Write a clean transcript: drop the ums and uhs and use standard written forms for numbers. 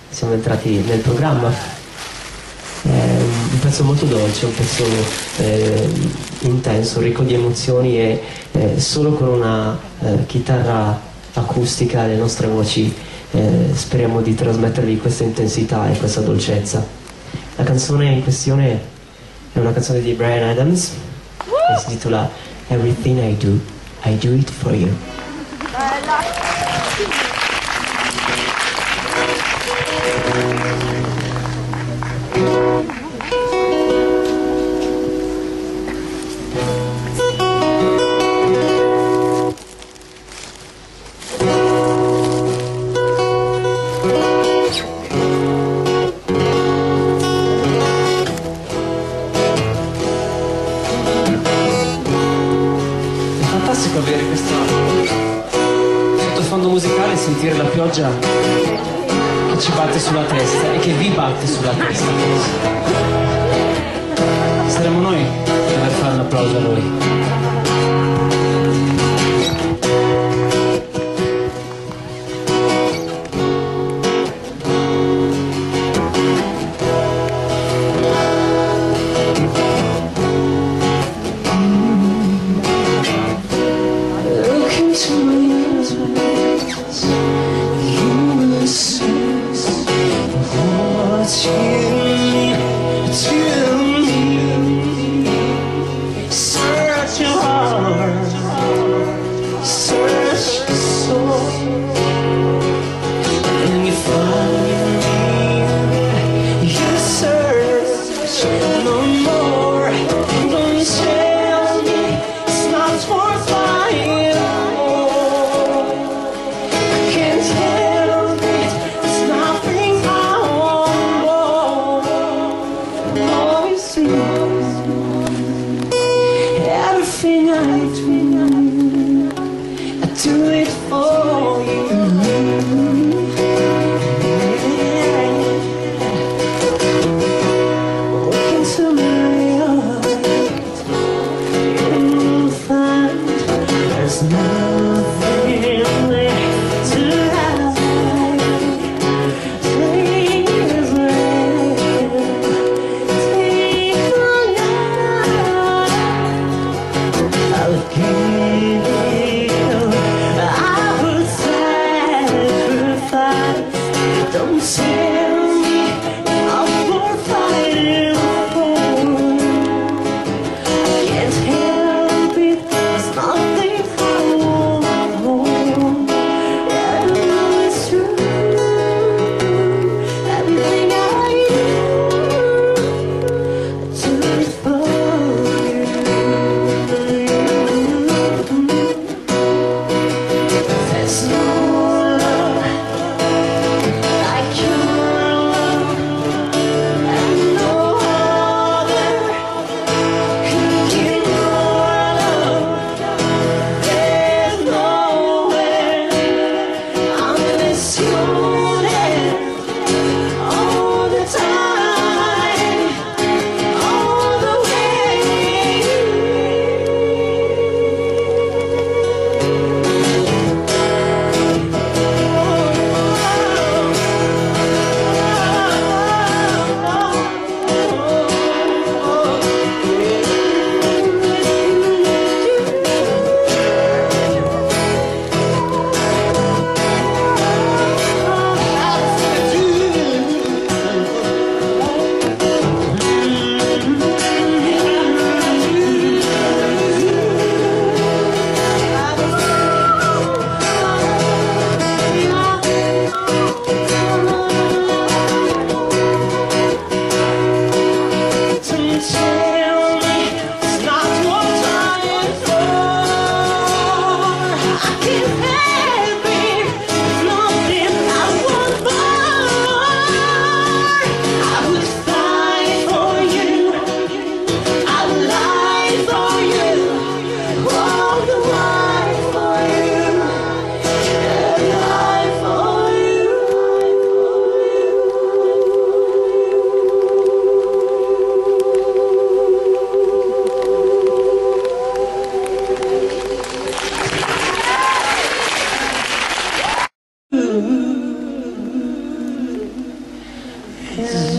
siamo entrati nel programma. È un pezzo molto dolce, un pezzo intenso, ricco di emozioni e solo con una chitarra acustica e le nostre voci speriamo di trasmettervi questa intensità e questa dolcezza. La canzone in questione è una canzone di Bryan Adams che si intitola Everything I Do It For You. Avere questo sottofondo musicale e sentire la pioggia che ci batte sulla testa e che vi batte sulla testa. Saremo noi a dover fare un applauso a lui. There's no love like you. It's